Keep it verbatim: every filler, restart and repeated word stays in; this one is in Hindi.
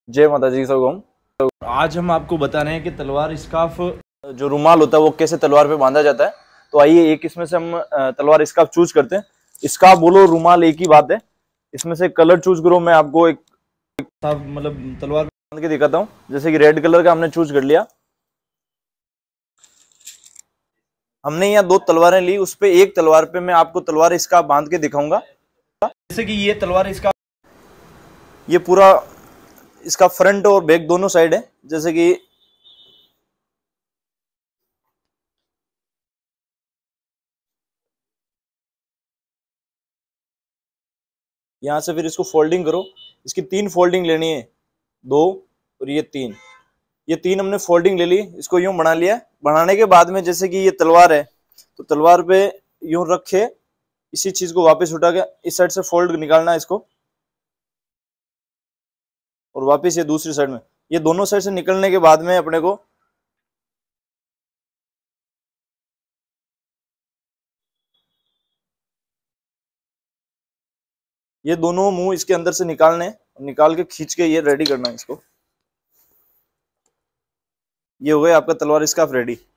जय माता जी सबको। तो आज हम आपको बता रहे हैं कि तलवार स्कार्फ जो रुमाल होता है वो कैसे तलवार पे बांधा जाता है। तो आइए एक इसमें से हम अ, तलवार स्कार्फ चूज करते हैं। स्कार्फ बोलो रुमाल एक ही बात है। इसमें से कलर चूज करो। मैं आपको एक साफ मतलब तलवार बांध के दिखाता हूँ। जैसे कि रेड कलर का हमने चूज कर लिया। हमने यहाँ दो तलवारें ली, उस पे एक तलवार पे मैं आपको तलवार स्कार्फ बांध के दिखाऊंगा। जैसे कि ये तलवार स्कार्फ ये पूरा इसका फ्रंट और बैक दोनों साइड है। जैसे कि यहाँ से फिर इसको फोल्डिंग करो। इसकी तीन फोल्डिंग लेनी है, दो और ये तीन। ये तीन हमने फोल्डिंग ले ली, इसको यूं बना लिया। बनाने के बाद में जैसे कि ये तलवार है तो तलवार पे यूं रखे, इसी चीज को वापस उठा के इस साइड से फोल्ड निकालना है इसको, और वापस ये दूसरी साइड में। ये दोनों साइड से निकलने के बाद में अपने को ये दोनों मुंह इसके अंदर से निकालने, निकाल के खींच के ये रेडी करना है इसको। ये हो गया आपका तलवार स्कार्फ रेडी।